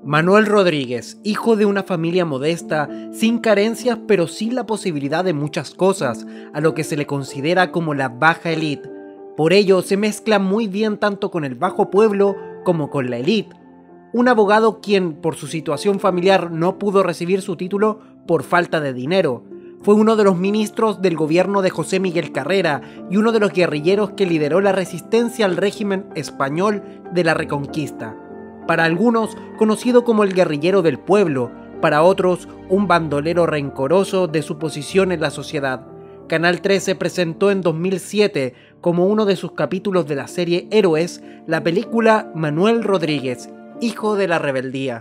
Manuel Rodríguez, hijo de una familia modesta, sin carencias pero sin la posibilidad de muchas cosas, a lo que se le considera como la baja élite. Por ello se mezcla muy bien tanto con el bajo pueblo como con la élite. Un abogado quien, por su situación familiar, no pudo recibir su título por falta de dinero. Fue uno de los ministros del gobierno de José Miguel Carrera y uno de los guerrilleros que lideró la resistencia al régimen español de la Reconquista. Para algunos, conocido como el guerrillero del pueblo, para otros, un bandolero rencoroso de su posición en la sociedad. Canal 13 presentó en 2007, como uno de sus capítulos de la serie Héroes, la película Manuel Rodríguez, hijo de la rebeldía.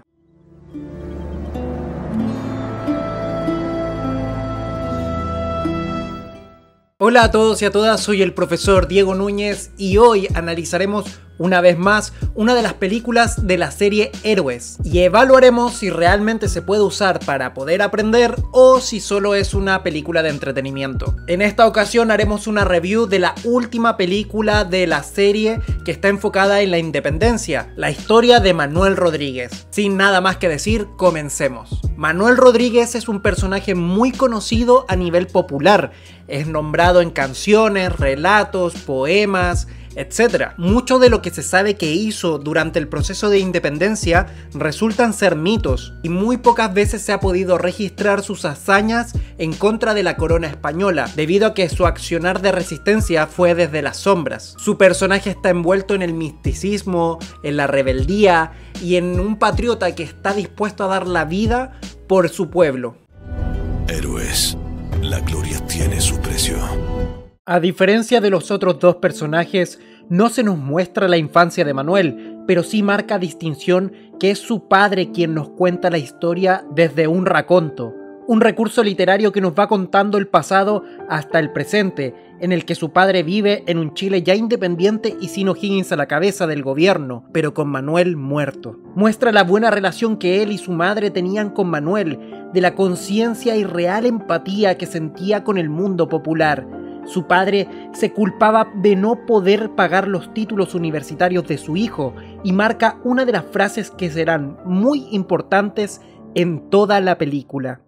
Hola a todos y a todas, soy el profesor Diego Núñez y hoy analizaremos una vez más una de las películas de la serie Héroes y evaluaremos si realmente se puede usar para poder aprender o si solo es una película de entretenimiento. En esta ocasión haremos una review de la última película de la serie que está enfocada en la independencia, la historia de Manuel Rodríguez. Sin nada más que decir, comencemos. Manuel Rodríguez es un personaje muy conocido a nivel popular. Es nombrado en canciones, relatos, poemas, etc. Mucho de lo que se sabe que hizo durante el proceso de independencia resultan ser mitos y muy pocas veces se ha podido registrar sus hazañas en contra de la corona española, debido a que su accionar de resistencia fue desde las sombras. Su personaje está envuelto en el misticismo, en la rebeldía y en un patriota que está dispuesto a dar la vida por su pueblo. Héroes, la gloria tiene su precio. A diferencia de los otros dos personajes, no se nos muestra la infancia de Manuel, pero sí marca distinción que es su padre quien nos cuenta la historia desde un raconto, un recurso literario que nos va contando el pasado hasta el presente, en el que su padre vive en un Chile ya independiente y sin O'Higgins a la cabeza del gobierno, pero con Manuel muerto. Muestra la buena relación que él y su madre tenían con Manuel, de la conciencia y real empatía que sentía con el mundo popular. Su padre se culpaba de no poder pagar los títulos universitarios de su hijo y marca una de las frases que serán muy importantes en toda la película.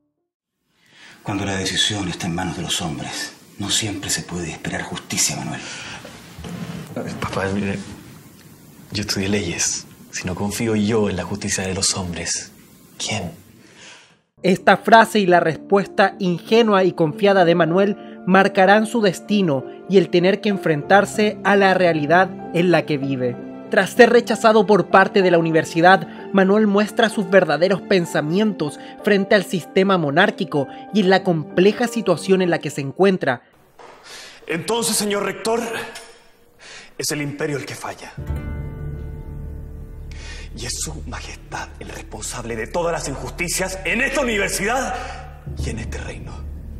Cuando la decisión está en manos de los hombres, no siempre se puede esperar justicia, Manuel. Papá, mire, yo estudié leyes. Si no confío yo en la justicia de los hombres, ¿quién? Esta frase y la respuesta ingenua y confiada de Manuel marcarán su destino y el tener que enfrentarse a la realidad en la que vive. Tras ser rechazado por parte de la universidad, Manuel muestra sus verdaderos pensamientos frente al sistema monárquico y en la compleja situación en la que se encuentra. Entonces, señor rector, es el imperio el que falla. Y es su majestad el responsable de todas las injusticias en esta universidad y en este reino.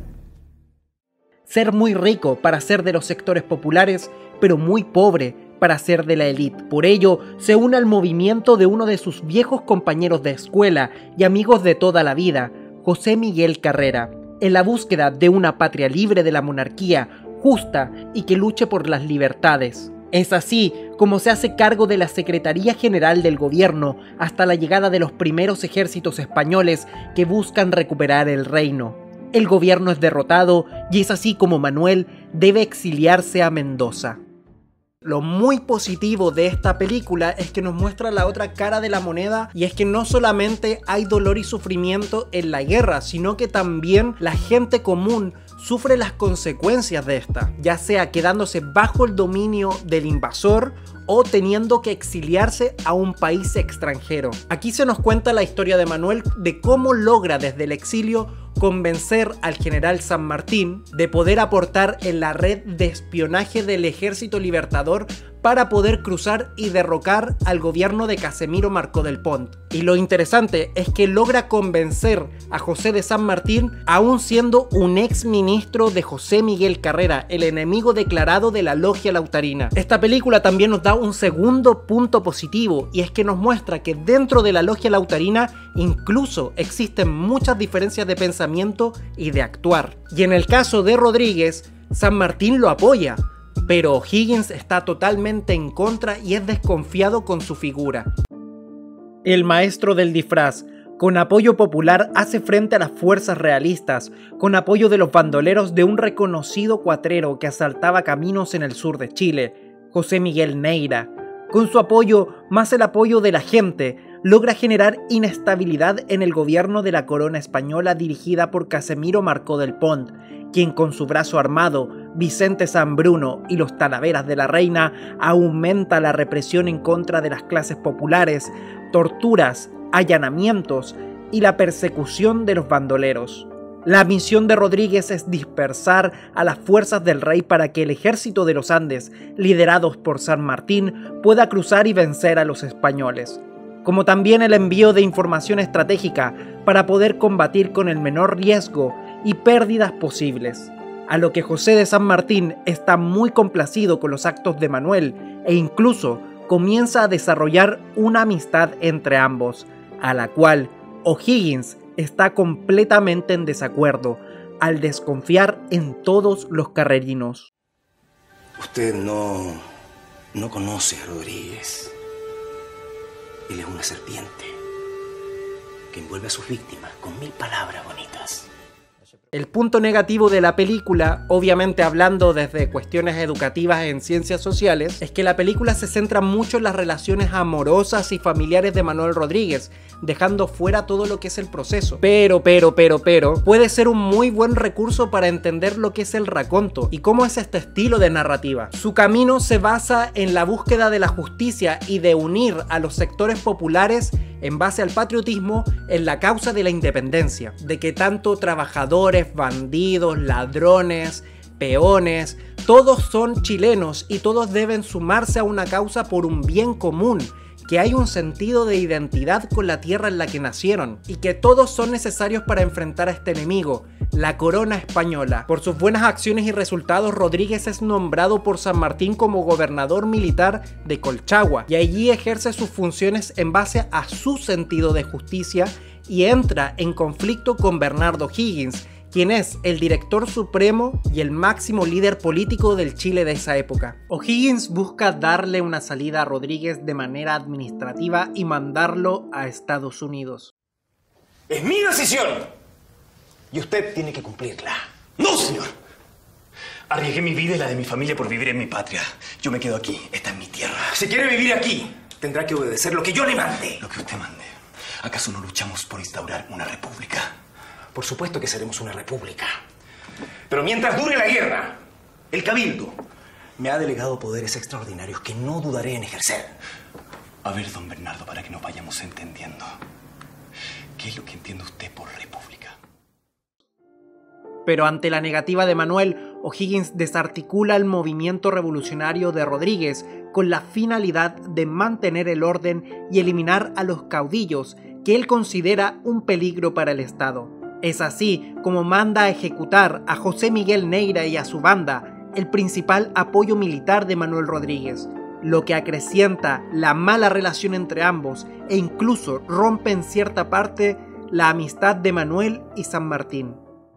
Ser muy rico para ser de los sectores populares, pero muy pobre para ser de la élite. Por ello, se une al movimiento de uno de sus viejos compañeros de escuela y amigos de toda la vida, José Miguel Carrera, en la búsqueda de una patria libre de la monarquía, justa y que luche por las libertades. Es así como se hace cargo de la Secretaría General del Gobierno hasta la llegada de los primeros ejércitos españoles que buscan recuperar el reino. El gobierno es derrotado y es así como Manuel debe exiliarse a Mendoza. Lo muy positivo de esta película es que nos muestra la otra cara de la moneda y es que no solamente hay dolor y sufrimiento en la guerra, sino que también la gente común sufre las consecuencias de esta, ya sea quedándose bajo el dominio del invasor o teniendo que exiliarse a un país extranjero. Aquí se nos cuenta la historia de Manuel de cómo logra desde el exilio convencer al general San Martín de poder aportar en la red de espionaje del Ejército Libertador para poder cruzar y derrocar al gobierno de Casemiro Marcó del Pont. Y lo interesante es que logra convencer a José de San Martín aún siendo un ex ministro de José Miguel Carrera, el enemigo declarado de la logia lautarina. Esta película también nos da un segundo punto positivo y es que nos muestra que dentro de la logia lautarina incluso existen muchas diferencias de pensamiento y de actuar. Y en el caso de Rodríguez, San Martín lo apoya, pero O'Higgins está totalmente en contra y es desconfiado con su figura. El maestro del disfraz, con apoyo popular, hace frente a las fuerzas realistas, con apoyo de los bandoleros de un reconocido cuatrero que asaltaba caminos en el sur de Chile, José Miguel Neira. Con su apoyo, más el apoyo de la gente, logra generar inestabilidad en el gobierno de la corona española dirigida por Casemiro Marcó del Pont, quien con su brazo armado, Vicente Sambruno y los Talaveras de la Reina, aumenta la represión en contra de las clases populares, torturas, allanamientos y la persecución de los bandoleros. La misión de Rodríguez es dispersar a las fuerzas del rey para que el ejército de los Andes, liderados por San Martín, pueda cruzar y vencer a los españoles, como también el envío de información estratégica para poder combatir con el menor riesgo y pérdidas posibles. A lo que José de San Martín está muy complacido con los actos de Manuel e incluso comienza a desarrollar una amistad entre ambos, a la cual O'Higgins está completamente en desacuerdo al desconfiar en todos los carrerinos. Usted no conoce a Rodríguez. Él es una serpiente que envuelve a sus víctimas con 1000 palabras bonitas. El punto negativo de la película, obviamente hablando desde cuestiones educativas en ciencias sociales, es que la película se centra mucho en las relaciones amorosas y familiares de Manuel Rodríguez, dejando fuera todo lo que es el proceso. Pero, puede ser un muy buen recurso para entender lo que es el raconto y cómo es este estilo de narrativa. Su camino se basa en la búsqueda de la justicia y de unir a los sectores populares en base al patriotismo en la causa de la independencia, de que tanto trabajadores, bandidos, ladrones, peones, todos son chilenos y todos deben sumarse a una causa por un bien común, que hay un sentido de identidad con la tierra en la que nacieron y que todos son necesarios para enfrentar a este enemigo, la corona española. Por sus buenas acciones y resultados, Rodríguez es nombrado por San Martín como gobernador militar de Colchagua y allí ejerce sus funciones en base a su sentido de justicia y entra en conflicto con Bernardo O'Higgins, quien es el director supremo y el máximo líder político del Chile de esa época. O'Higgins busca darle una salida a Rodríguez de manera administrativa y mandarlo a Estados Unidos. ¡Es mi decisión! Y usted tiene que cumplirla. ¡No, señor! Arriesgué mi vida y la de mi familia por vivir en mi patria. Yo me quedo aquí. Esta es mi tierra. Si quiere vivir aquí, tendrá que obedecer lo que yo le mande. Lo que usted mande. ¿Acaso no luchamos por instaurar una república? Por supuesto que seremos una república. Pero mientras dure la guerra, el Cabildo me ha delegado poderes extraordinarios que no dudaré en ejercer. A ver, don Bernardo, para que nos vayamos entendiendo. ¿Qué es lo que entiende usted por república? Pero ante la negativa de Manuel, O'Higgins desarticula el movimiento revolucionario de Rodríguez con la finalidad de mantener el orden y eliminar a los caudillos que él considera un peligro para el Estado. Es así como manda a ejecutar a José Miguel Neira y a su banda, el principal apoyo militar de Manuel Rodríguez, lo que acrecienta la mala relación entre ambos e incluso rompe en cierta parte la amistad de Manuel y San Martín.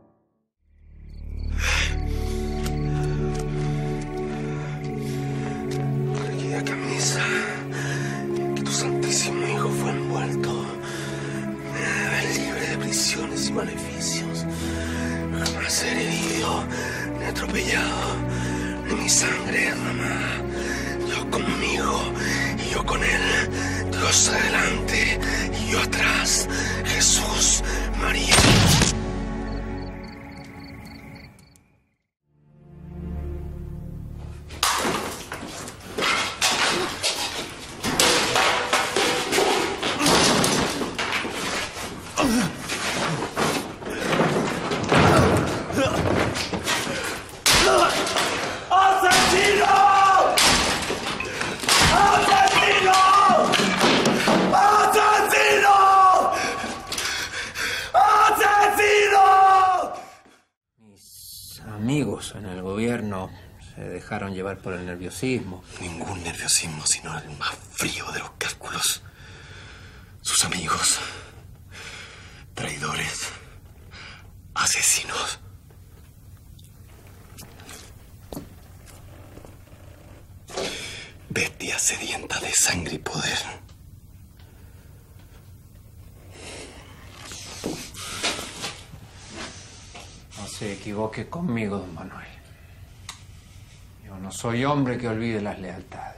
Erguida camisa, que tu santísimo hijo fue envuelto. Me debes libre de prisiones y maleficios. Jamás seré herido, ni atropellado, ni mi sangre derramada. Yo conmigo y yo con él. Dios adelante y yo atrás. Jesús, María. Amigos en el gobierno se dejaron llevar por el nerviosismo. Ningún nerviosismo, sino el más frío de los cálculos. Sus amigos, traidores, asesinos. Bestias sedientas de sangre y poder. se equivoque conmigo, don Manuel. Yo no soy hombre que olvide las lealtades.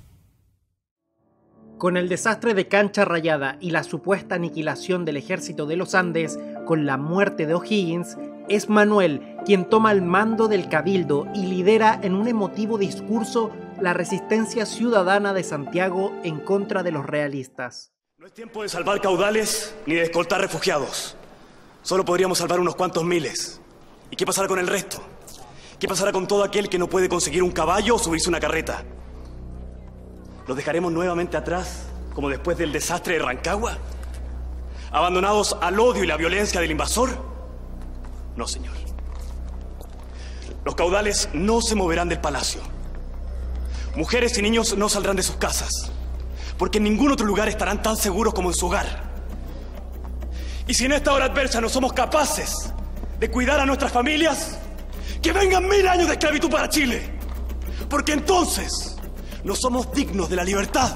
Con el desastre de Cancha Rayada y la supuesta aniquilación del ejército de los Andes, con la muerte de O'Higgins, es Manuel quien toma el mando del cabildo y lidera en un emotivo discurso la resistencia ciudadana de Santiago en contra de los realistas. No es tiempo de salvar caudales ni de escoltar refugiados. Solo podríamos salvar unos cuantos miles. ¿Y qué pasará con el resto? ¿Qué pasará con todo aquel que no puede conseguir un caballo o subirse una carreta? ¿Los dejaremos nuevamente atrás, como después del desastre de Rancagua? ¿Abandonados al odio y la violencia del invasor? No, señor. Los caudales no se moverán del palacio. Mujeres y niños no saldrán de sus casas, porque en ningún otro lugar estarán tan seguros como en su hogar. Y si en esta hora adversa no somos capaces de cuidar a nuestras familias, que vengan 1000 años de esclavitud para Chile, porque entonces no somos dignos de la libertad.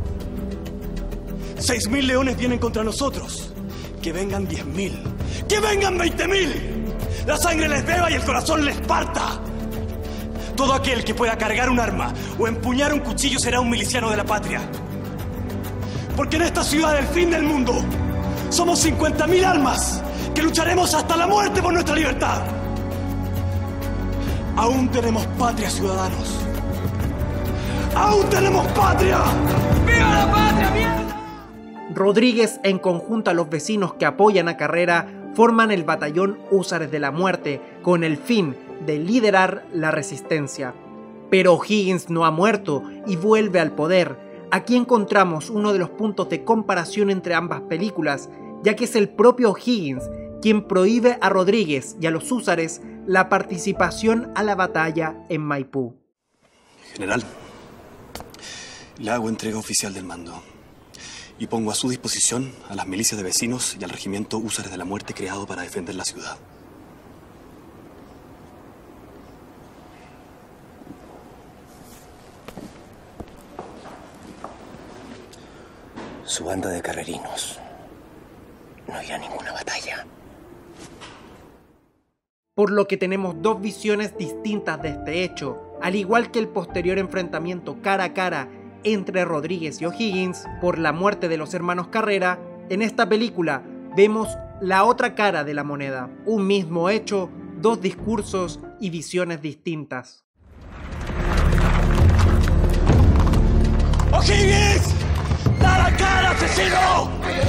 6000 leones vienen contra nosotros, que vengan 10.000, que vengan 20.000. La sangre les beba y el corazón les parta. Todo aquel que pueda cargar un arma o empuñar un cuchillo será un miliciano de la patria. Porque en esta ciudad del fin del mundo somos 50.000 almas que lucharemos hasta la muerte por nuestra libertad. Aún tenemos patria, ciudadanos. ¡Aún tenemos patria! ¡Viva la patria, mierda! Rodríguez, en conjunto a los vecinos que apoyan a Carrera, forman el batallón Húsares de la Muerte con el fin de liderar la resistencia. Pero O'Higgins no ha muerto y vuelve al poder. Aquí encontramos uno de los puntos de comparación entre ambas películas, ya que es el propio O'Higgins quien prohíbe a Rodríguez y a los húsares la participación a la batalla en Maipú. General, le hago entrega oficial del mando y pongo a su disposición a las milicias de vecinos y al regimiento Húsares de la Muerte creado para defender la ciudad. Su banda de carrerinos no irá a ninguna batalla. Por lo que tenemos dos visiones distintas de este hecho, al igual que el posterior enfrentamiento cara a cara entre Rodríguez y O'Higgins por la muerte de los hermanos Carrera. En esta película vemos la otra cara de la moneda, un mismo hecho, dos discursos y visiones distintas. ¡O'Higgins! ¡Da la cara, asesino!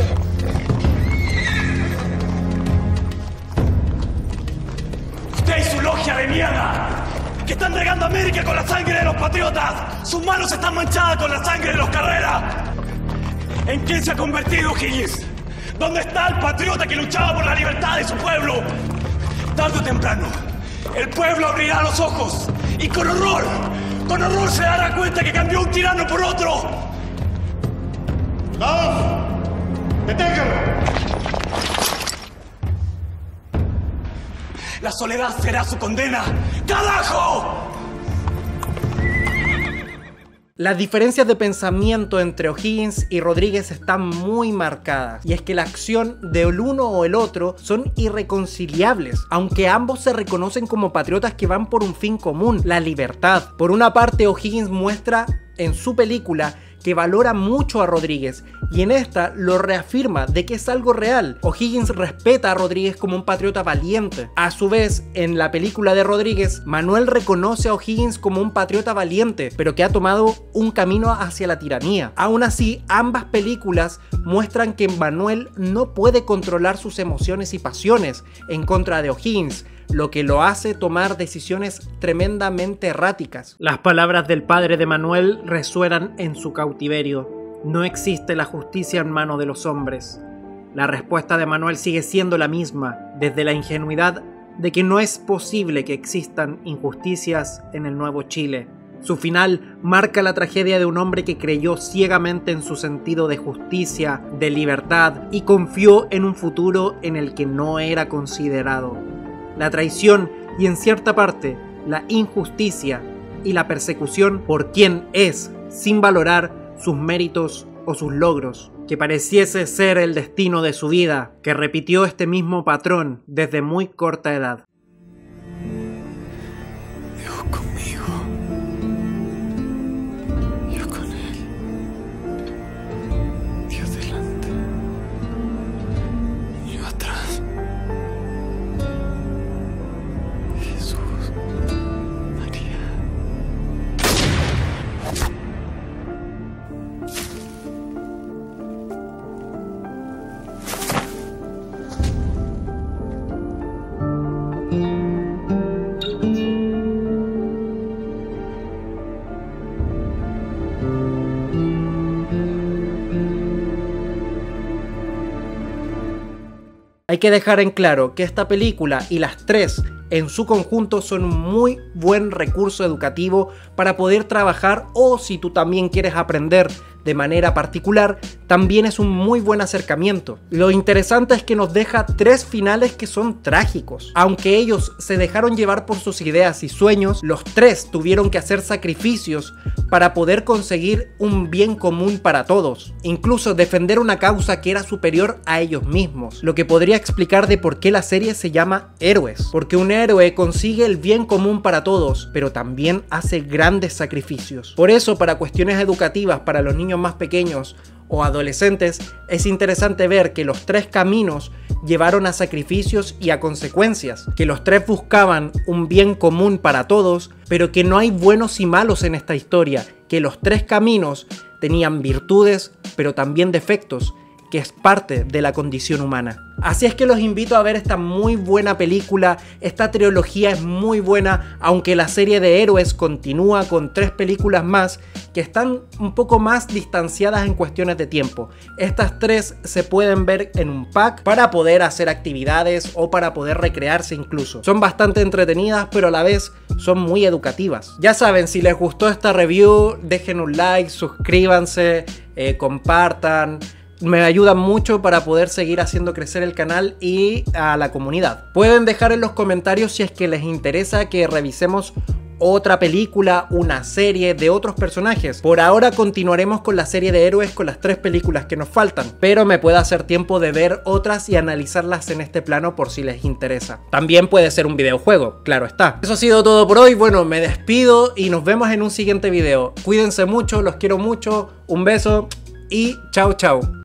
¡Usted y su logia de mierda! ¡Que están regando América con la sangre de los patriotas! ¡Sus manos están manchadas con la sangre de los Carrera! ¿En quién se ha convertido O'Higgins? ¿Dónde está el patriota que luchaba por la libertad de su pueblo? Tarde o temprano, el pueblo abrirá los ojos y con horror se dará cuenta que cambió un tirano por otro. ¡Vamos! ¡Deténganlo! La soledad será su condena. ¡Carajo! Las diferencias de pensamiento entre O'Higgins y Rodríguez están muy marcadas, y es que la acción del uno o el otro son irreconciliables, aunque ambos se reconocen como patriotas que van por un fin común, la libertad. Por una parte, O'Higgins muestra en su película que valora mucho a Rodríguez, y en esta lo reafirma de que es algo real. O'Higgins respeta a Rodríguez como un patriota valiente. A su vez, en la película de Rodríguez, Manuel reconoce a O'Higgins como un patriota valiente, pero que ha tomado un camino hacia la tiranía. Aún así, ambas películas muestran que Manuel no puede controlar sus emociones y pasiones en contra de O'Higgins, lo que lo hace tomar decisiones tremendamente erráticas. Las palabras del padre de Manuel resuenan en su cautiverio. No existe la justicia en manos de los hombres. La respuesta de Manuel sigue siendo la misma, desde la ingenuidad de que no es posible que existan injusticias en el Nuevo Chile. Su final marca la tragedia de un hombre que creyó ciegamente en su sentido de justicia, de libertad, y confió en un futuro en el que no era considerado. La traición y, en cierta parte, la injusticia y la persecución por quien es, sin valorar sus méritos o sus logros, que pareciese ser el destino de su vida, que repitió este mismo patrón desde muy corta edad. Hay que dejar en claro que esta película y las tres en su conjunto son un muy buen recurso educativo para poder trabajar, o si tú también quieres aprender de manera particular, también es un muy buen acercamiento. Lo interesante es que nos deja tres finales que son trágicos. Aunque ellos se dejaron llevar por sus ideas y sueños, los tres tuvieron que hacer sacrificios para poder conseguir un bien común para todos, incluso defender una causa que era superior a ellos mismos, lo que podría explicar de por qué la serie se llama Héroes, porque un héroe consigue el bien común para todos, pero también hace grandes sacrificios. Por eso, para cuestiones educativas para los niños más pequeños o adolescentes, es interesante ver que los tres caminos llevaron a sacrificios y a consecuencias, que los tres buscaban un bien común para todos, pero que no hay buenos y malos en esta historia, que los tres caminos tenían virtudes, pero también defectos, que es parte de la condición humana. Así es que los invito a ver esta muy buena película. Esta trilogía es muy buena, aunque la serie de Héroes continúa con 3 películas más que están un poco más distanciadas en cuestiones de tiempo. Estas 3 se pueden ver en un pack para poder hacer actividades o para poder recrearse incluso. Son bastante entretenidas, pero a la vez son muy educativas. Ya saben, si les gustó esta review, dejen un like, suscríbanse, compartan. Me ayudan mucho para poder seguir haciendo crecer el canal y a la comunidad. Pueden dejar en los comentarios si es que les interesa que revisemos otra película, una serie de otros personajes. Por ahora continuaremos con la serie de Héroes con las 3 películas que nos faltan, pero me puede hacer tiempo de ver otras y analizarlas en este plano por si les interesa. También puede ser un videojuego, claro está. Eso ha sido todo por hoy. Bueno, me despido y nos vemos en un siguiente video. Cuídense mucho, los quiero mucho, un beso y chao chao.